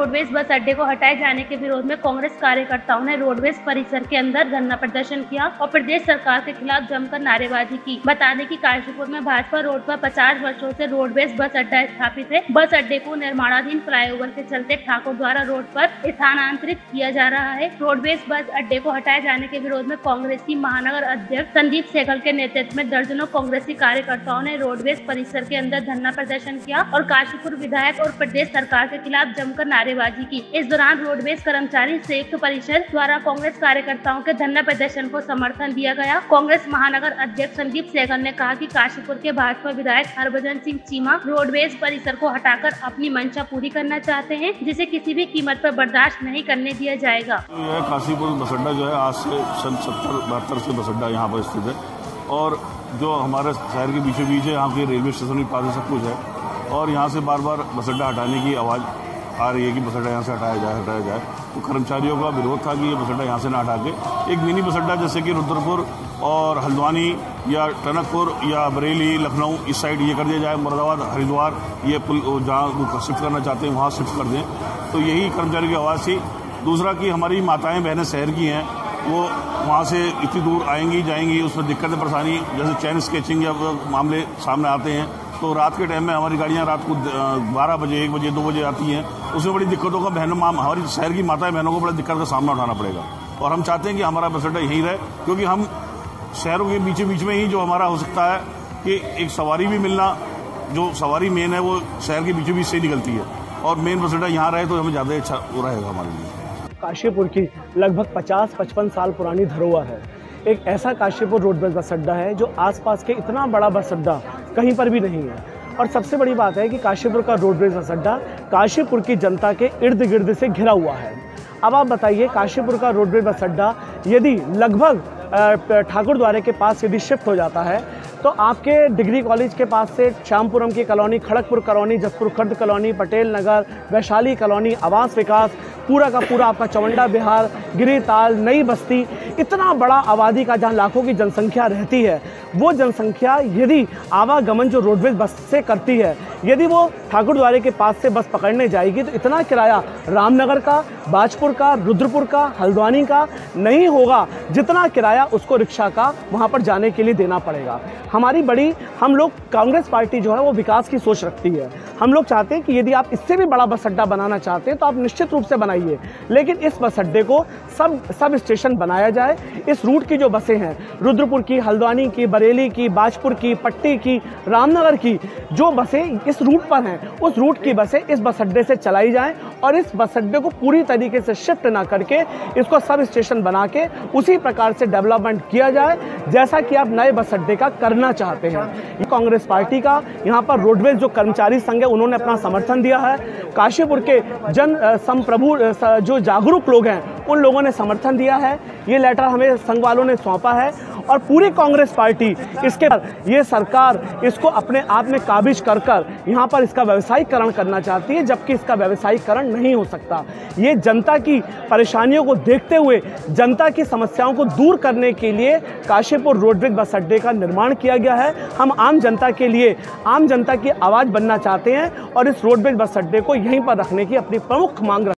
Roadways bus अड्डे को हटाए जाने के विरोध में कांग्रेस कार्यकर्ताओं ने रोडवेज परिसर के अंदर धरना प्रदर्शन किया और प्रदेश सरकार के खिलाफ जमकर नारेबाजी की। बता दें कि काशीपुर में भाजपा रोड पर 50 वर्षों से रोडवेज बस अड्डा स्थापित है। बस अड्डे को निर्माणाधीन फ्लाईओवर के चलते ठाकुर द्वारा रोड पर स्थानांतरित किया जा रहा है। रोडवेज बस अड्डे को हटाए जाने के विरोध में कांग्रेस की महानगर अध्यक्ष संदीप सहगल के नेतृत्व में दर्जनों कांग्रेसी कार्यकर्ताओं ने रोडवेज परिसर के अंदर धरना प्रदर्शन किया और काशीपुर विधायक और प्रदेश सरकार के खिलाफ जमकर नारेबाजी की। इस दौरान रोडवेज कर्मचारी संयुक्त परिषद द्वारा कांग्रेस कार्यकर्ताओं के धरना प्रदर्शन को समर्थन दिया गया। कांग्रेस महानगर अध्यक्ष संदीप सहगल ने कहा कि काशीपुर के भाजपा विधायक हरभजन सिंह चीमा रोडवेज परिसर को हटाकर अपनी मंशा पूरी करना चाहते हैं, जिसे किसी भी कीमत पर बर्दाश्त नहीं करने दिया जाएगा। यह काशीपुर बस अड्डा जो है आज से सन 70-72 से बस अड्डा यहाँ पर स्थित है और जो हमारे शहर के बीचों बीच है, यहाँ के रेलवे स्टेशन के पास सब कुछ है और यहाँ से बार बार बस अड्डा हटाने की आवाज़ आ रही है कि बस अड्डा यहाँ से हटाया जाए। तो कर्मचारियों का विरोध था कि ये बस अड्डा यहाँ से ना हटा के एक मिनी बस अड्डा जैसे कि रुद्रपुर और हल्द्वानी या टनकपुर या बरेली लखनऊ इस साइड ये कर दिया जाए, मुरादाबाद हरिद्वार ये पुल जहाँ शिफ्ट करना चाहते हैं वहाँ शिफ्ट कर दें। तो यही कर्मचारियों की आवाज़ थी। दूसरा कि हमारी माताएं बहनें शहर की हैं, वो वहाँ से इतनी दूर आएंगी जाएंगी, उसमें दिक्कतें परेशानी जैसे चैन स्केचिंग या मामले सामने आते हैं। तो रात के टाइम में हमारी गाड़ियाँ रात को 12 बजे 1 बजे 2 बजे आती हैं, उसमें बड़ी दिक्कतों का हमारी शहर की माताएं बहनों को बड़ी दिक्कत का सामना उठाना पड़ेगा। और हम चाहते हैं कि हमारा बस अड्डा यहीं रहे, क्योंकि हम शहरों के बीच में ही जो हमारा हो सकता है कि एक सवारी भी मिलना, जो सवारी मेन है वो शहर के बीचों बीच से निकलती है और मेन बस अड्डा यहाँ रहे तो हमें ज़्यादा अच्छा रहेगा हमारे लिए। काशीपुर की लगभग 50-55 साल पुरानी धरोहर है। एक ऐसा काशीपुर रोडवेज बस अड्डा है जो आसपास के इतना बड़ा बस अड्डा कहीं पर भी नहीं है। और सबसे बड़ी बात है कि काशीपुर का रोडवेज बस अड्डा काशीपुर की जनता के इर्द गिर्द से घिरा हुआ है। अब आप बताइए, काशीपुर का रोडवेज बस अड्डा यदि लगभग ठाकुर द्वारे के पास यदि शिफ्ट हो जाता है तो आपके डिग्री कॉलेज के पास से श्यामपुरम की colony, Kharagpur colony, Jaspur Khurd colony, Patel Nagar, Vaishali colony, Awas Vikas, पूरा का पूरा आपका चवंडा बिहार, गिरिताल, नई बस्ती, इतना बड़ा आबादी का जहां लाखों की जनसंख्या रहती है, वो जनसंख्या यदि आवागमन जो रोडवेज बस से करती है, यदि वो ठाकुर द्वारे के पास से बस पकड़ने जाएगी तो इतना किराया रामनगर का, बाजपुर का, रुद्रपुर का, हल्द्वानी का नहीं होगा जितना किराया उसको रिक्शा का वहाँ पर जाने के लिए देना पड़ेगा। हम लोग कांग्रेस पार्टी जो है वो विकास की सोच रखती है। हम लोग चाहते हैं कि यदि आप इससे भी बड़ा बस अड्डा बनाना चाहते हैं तो आप निश्चित रूप से बनाइए, लेकिन इस बस अड्डे को सब स्टेशन बनाया जाए। इस रूट की जो बसें हैं, रुद्रपुर की, हल्द्वानी की, बरेली की, बाजपुर की, पट्टी की, रामनगर की, जो बसें इस रूट पर हैं उस रूट की बसें इस बस अड्डे से चलाई जाएं और इस बस अड्डे को पूरी तरीके से शिफ्ट ना करके इसको सब स्टेशन बना के उसी प्रकार से डेवलपमेंट किया जाए जैसा कि आप नए बस अड्डे का करना चाहते हैं। कांग्रेस पार्टी का यहाँ पर रोडवेज जो कर्मचारी संघ है उन्होंने अपना समर्थन दिया है। काशीपुर के जन संप्रभु जो जागरूक लोग हैं उन लोगों ने समर्थन दिया है। ये लेटर हमें संघ वालों ने सौंपा है और पूरी कांग्रेस पार्टी इसके ये सरकार इसको अपने आप में काबिज कर यहाँ पर इसका व्यवसायीकरण करना चाहती है, जबकि इसका व्यवसायीकरण नहीं हो सकता। ये जनता की परेशानियों को देखते हुए, जनता की समस्याओं को दूर करने के लिए काशीपुर रोडवेज बस अड्डे का निर्माण किया गया है। हम आम जनता के लिए, आम जनता की आवाज़ बनना चाहते हैं और इस रोडवेज बस अड्डे को यहीं पर रखने की अपनी प्रमुख मांग